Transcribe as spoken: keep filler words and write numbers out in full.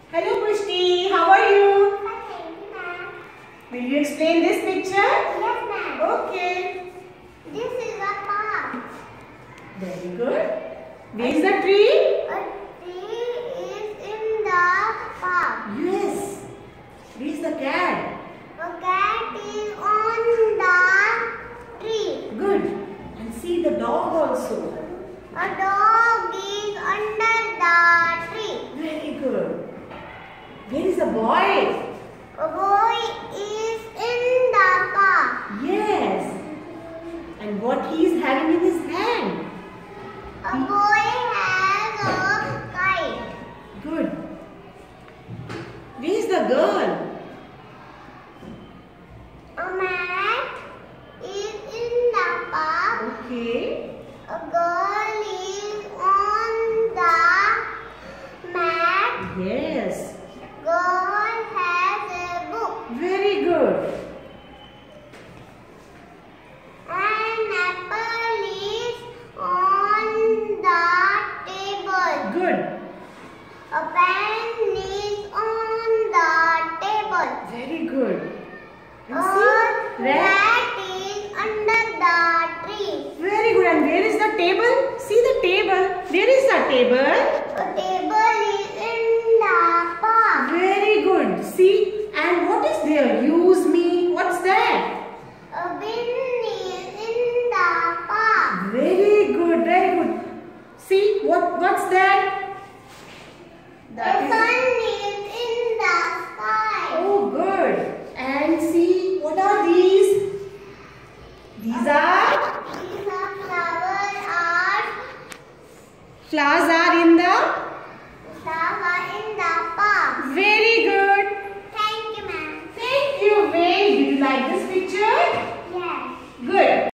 Hello Prishti, how are you? Fine, ma'am. Will you explain this picture? Yes, ma'am. Okay. This is a park. Very good. Where is the tree? A tree is in the park. Yes. Where is the cat? A cat is on the tree. Good. And see the dog also. A dog is under the tree. Very good. Where is the boy? A boy is in the park. Yes. And what he is having in his hand? A boy has a kite. Good. Where is the girl? A mat is in the park. Okay. A girl is on the mat. Yes. Girl has a book. Very good. An apple is on the table. Good. A pen is on the table. Very good. And A see, rat. rat is under the tree. Very good. And where is the table? See the table. Where is the table? A table is in the park. Very good. See, and what is there? Use me. What's that? A bin is in the park. Very good. Very good. See, what? What's that? That is